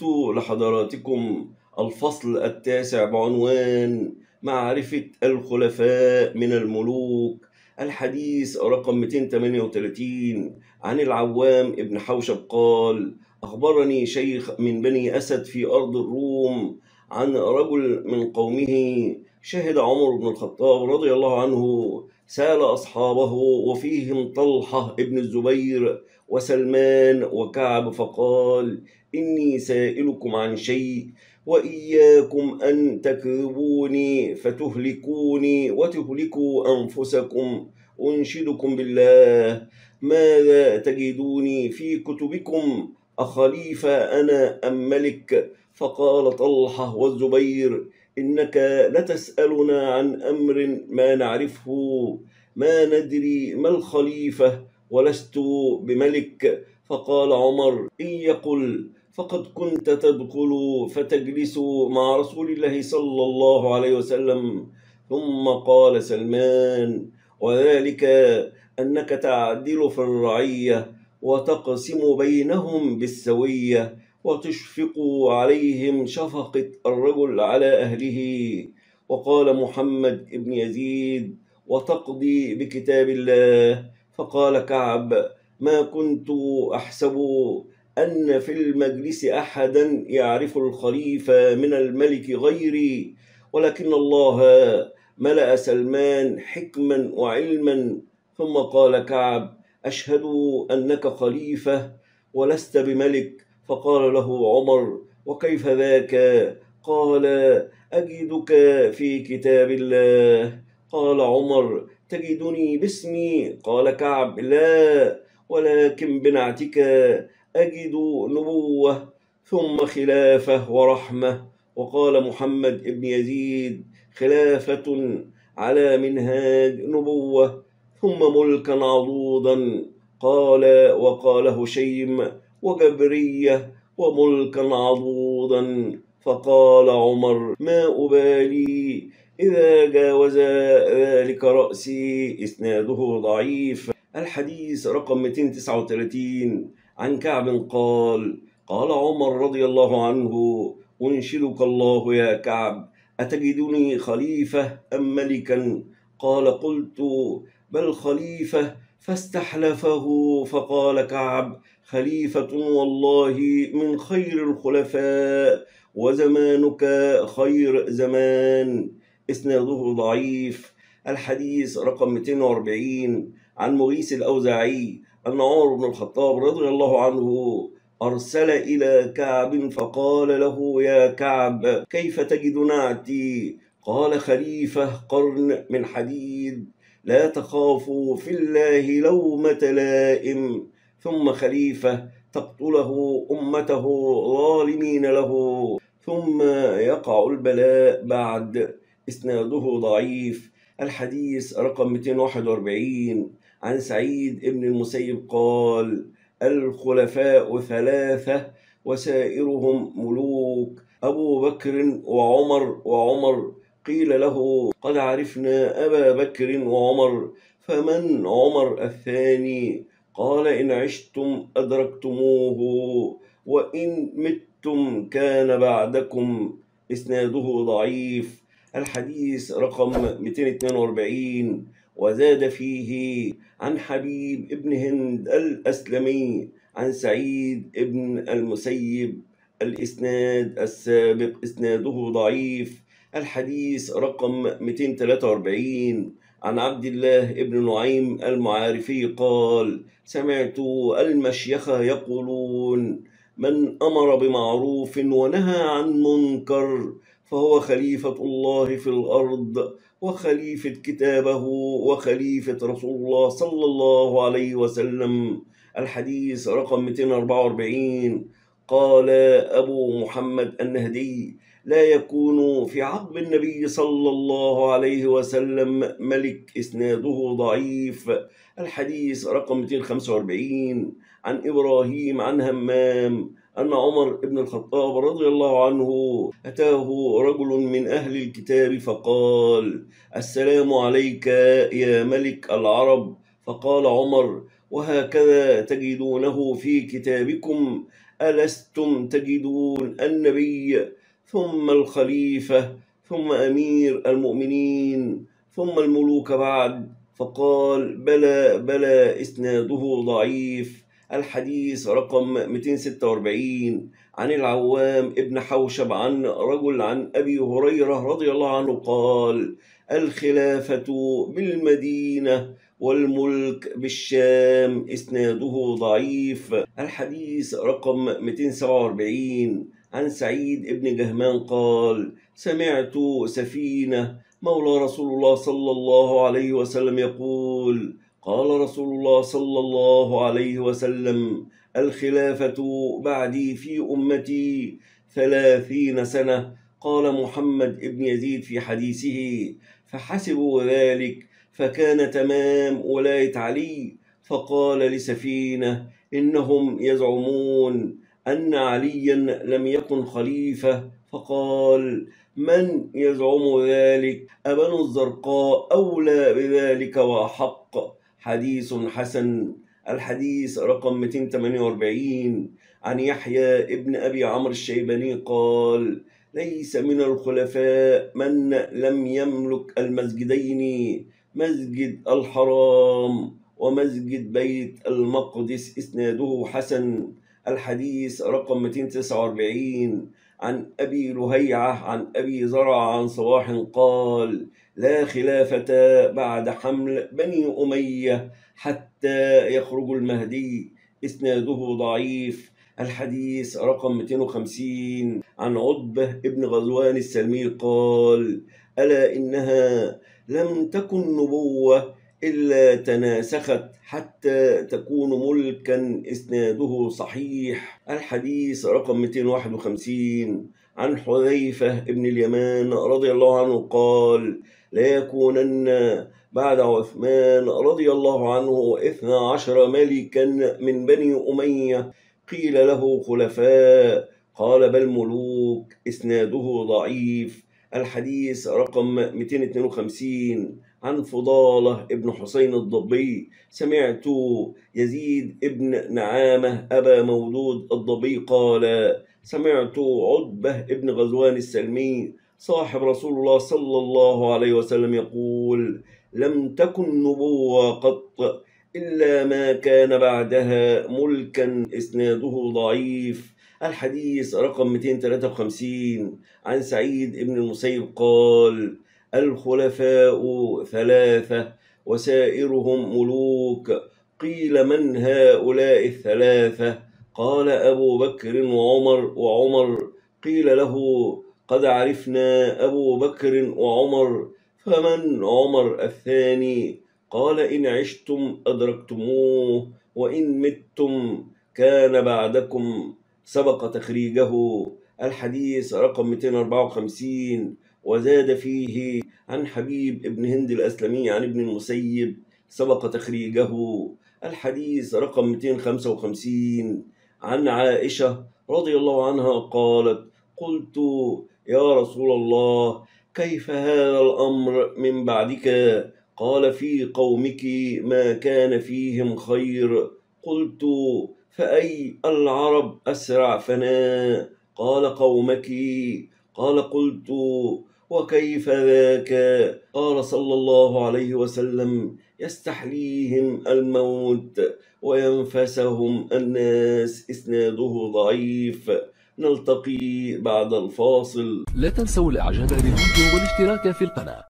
قرأت لحضراتكم الفصل التاسع بعنوان معرفة الخلفاء من الملوك، الحديث رقم 238 عن العوام ابن حوشب قال: أخبرني شيخ من بني أسد في أرض الروم عن رجل من قومه شهد عمر بن الخطاب رضي الله عنه سأل أصحابه وفيهم طلحة ابن الزبير وسلمان وكعب فقال: إني سائلكم عن شيء وإياكم أن تكذبوني فتهلكوني وتهلكوا أنفسكم، أنشدكم بالله ماذا تجدوني في كتبكم، أخليفة أنا أم ملك؟ فقال طلحة والزبير: إنك لتسألنا عن أمر ما نعرفه، ما ندري ما الخليفة ولست بملك. فقال عمر: إن يقل فقد كنت تدخل فتجلس مع رسول الله صلى الله عليه وسلم. ثم قال سلمان: وذلك أنك تعدل في الرعية وتقسم بينهم بالسوية وتشفق عليهم شفقة الرجل على أهله. وقال محمد بن يزيد: وتقضي بكتاب الله. فقال كعب: ما كنت أحسب أن في المجلس أحدا يعرف الخليفة من الملك غيري، ولكن الله ملأ سلمان حكما وعلما. ثم قال كعب: أشهد أنك خليفة ولست بملك. فقال له عمر: وكيف ذاك؟ قال: أجدك في كتاب الله. قال عمر: تجدني باسمي؟ قال كعب: لا، ولكن بنعتك أجد نبوة ثم خلافة ورحمة. وقال محمد بن يزيد: خلافة على منهاج نبوة ثم ملكا عضوضا. قال وقال هشيم: وجبرية وملكا عضوضا. فقال عمر: ما أبالي إذا جاوز ذلك رأسي. إسناده ضعيف. الحديث رقم 239 عن كعب قال: قال عمر رضي الله عنه: أنشدك الله يا كعب، أتجدني خليفة أم ملكا؟ قال: قلت: بل خليفة. فاستحلفه. فقال كعب: خليفة والله من خير الخلفاء، وزمانك خير زمان. إسناده ضعيف. الحديث رقم 240 عن مغيث الأوزاعي أن عمر بن الخطاب رضي الله عنه أرسل إلى كعب فقال له: يا كعب، كيف تجد نعتي؟ قال: خليفة قرن من حديد، لا تخاف في الله لومة لائم. ثم خليفة تقتله أمته ظالمين له، ثم يقع البلاء بعد. إسناده ضعيف. الحديث رقم 241 عن سعيد بن المسيب قال: الخلفاء ثلاثة وسائرهم ملوك، أبو بكر وعمر. قيل له: قد عرفنا أبا بكر وعمر، فمن عمر الثاني؟ قال: إن عشتم أدركتموه، وإن متم كان بعدكم. إسناده ضعيف. الحديث رقم 242 وزاد فيه عن حبيب ابن هند الأسلمي عن سعيد ابن المسيب الإسناد السابق. إسناده ضعيف. الحديث رقم 243 عن عبد الله ابن نعيم المعارفي قال: سمعت المشيخة يقولون: من أمر بمعروف ونهى عن منكر فهو خليفة الله في الأرض، وخليفة كتابه، وخليفة رسول الله صلى الله عليه وسلم. الحديث رقم 244. قال أبو محمد النهدي: لا يكون في عقب النبي صلى الله عليه وسلم ملك. إسناده ضعيف. الحديث رقم 245 عن إبراهيم عن همام أن عمر بن الخطاب رضي الله عنه أتاه رجل من أهل الكتاب فقال: السلام عليك يا ملك العرب. فقال عمر: وهكذا تجدونه في كتابكم؟ ألستم تجدون النبي ثم الخليفة ثم أمير المؤمنين ثم الملوك بعد؟ فقال بلى بلى إسناده ضعيف. الحديث رقم 246 عن العوام ابن حوشب عن رجل عن أبي هريرة رضي الله عنه قال الخلافة بالمدينة والملك بالشام. إسناده ضعيف. الحديث رقم 247 عن سعيد ابن جهمان قال سمعت سفينة مولى رسول الله صلى الله عليه وسلم يقول قال رسول الله صلى الله عليه وسلم الخلافة بعدي في أمتي 30 سنة. قال محمد ابن يزيد في حديثه فحسبوا ذلك فكان تمام ولاية علي. فقال لسفينة إنهم يزعمون أن عليا لم يكن خليفة. فقال من يزعم ذلك؟ أبنو الزرقاء أولى بذلك وأحق. حديث حسن. الحديث رقم 248 عن يحيى ابن أبي عمرو الشيباني قال ليس من الخلفاء من لم يملك المسجدين مسجد الحرام ومسجد بيت المقدس. إسناده حسن. الحديث رقم 249 عن أبي لهيعة عن أبي زرع عن صواح قال لا خلافة بعد حمل بني أمية حتى يخرج المهدي. إسناده ضعيف. الحديث رقم 250 عن عتبة ابن غزوان السلمي قال ألا إنها لم تكن نبوة إلا تناسخت حتى تكون ملكا. إسناده صحيح. الحديث رقم 251 عن حذيفة ابن اليمان رضي الله عنه قال لا يكونن بعد عثمان رضي الله عنه 12 ملكا من بني أمية. قيل له خلفاء قال بل ملوك. إسناده ضعيف. الحديث رقم 252 عن فضالة ابن حسين الضبي سمعت يزيد ابن نعامة أبا مولود الضبي قال سمعت عتبة ابن غزوان السلمي صاحب رسول الله صلى الله عليه وسلم يقول لم تكن نبوة قط إلا ما كان بعدها ملكا. إسناده ضعيف. الحديث رقم 253 عن سعيد ابن المسيب قال الخلفاء 3 وسائرهم ملوك. قيل من هؤلاء 3؟ قال أبو بكر وعمر. قيل له قد عرفنا أبو بكر وعمر فمن عمر الثاني؟ قال إن عشتم أدركتموه وإن متم كان بعدكم سبق تخريجه. الحديث رقم 254 وزاد فيه عن حبيب ابن هند الأسلمي عن ابن المسيب سبق تخريجه. الحديث رقم 255 عن عائشة رضي الله عنها قالت قلت يا رسول الله كيف هذا الأمر من بعدك؟ قال في قومك ما كان فيهم خير. قلت فأي العرب أسرع فناء؟ قال قومك. قال قلت وكيف ذاك؟ قال صلى الله عليه وسلم يستحليهم الموت وينفسهم الناس. إسناده ضعيف. نلتقي بعد الفاصل. لا تنسوا الإعجاب بالفيديو والاشتراك في القناة.